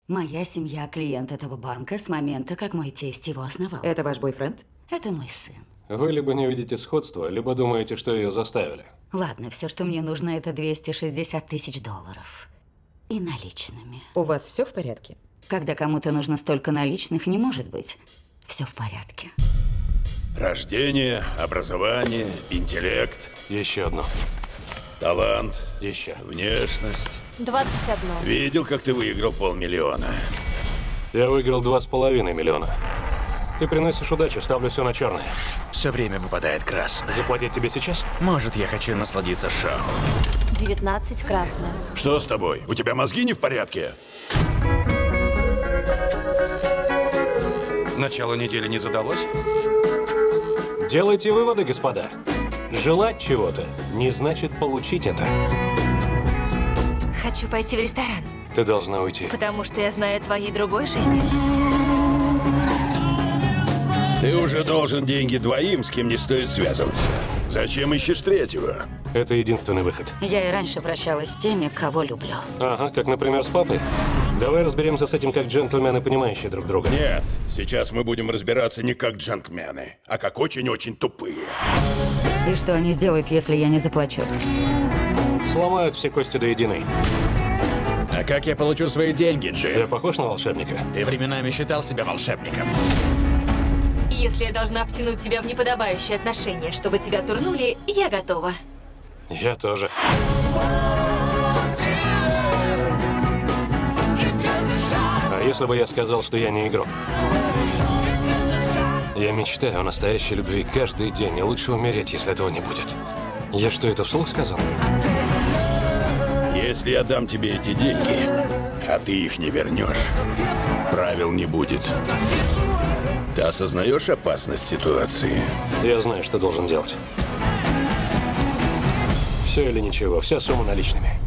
Моя семья – клиент этого банка с момента, как мой тесть его основал. Это ваш бойфренд? Это мой сын. Вы либо не видите сходства, либо думаете, что ее заставили. Ладно, все, что мне нужно, это 260 тысяч долларов. И наличными. У вас все в порядке? Когда кому-то нужно столько наличных, не может быть. Все в порядке. Рождение, образование, интеллект, Еще одно. талант, Еще. внешность. 21. Видел, как ты выиграл 500 000. Я выиграл 2,5 миллиона. Ты приносишь удачу, ставлю все на черное. Все время выпадает красное. Заплатить тебе сейчас? Может, я хочу насладиться шоу. 19. Красная. Что с тобой? У тебя мозги не в порядке? Начало недели не задалось? Делайте выводы, господа. Желать чего-то не значит получить это. Хочу пойти в ресторан, Ты должна уйти. потому что я знаю о твоей другой жизни. Ты уже должен деньги двоим, с кем не стоит связываться. Зачем ищешь третьего? Это единственный выход. Я и раньше прощалась с теми, кого люблю. Ага, как, например, с папой. Давай разберемся с этим как джентльмены, понимающие друг друга. Нет, сейчас мы будем разбираться не как джентльмены, а как очень-очень тупые. И что они сделают, если я не заплачу? Сломают все кости до единой. А как я получу свои деньги, Джим? Я похож на волшебника? Ты временами считал себя волшебником. Если я должна втянуть тебя в неподобающие отношения, чтобы тебя турнули, я готова. Я тоже. А если бы я сказал, что я не игрок? Я мечтаю о настоящей любви каждый день, и лучше умереть, если этого не будет. Я что, это вслух сказал? Если я дам тебе эти деньги, а ты их не вернешь, правил не будет. Ты осознаешь опасность ситуации? Я знаю, что должен делать. Все или ничего, вся сумма наличными.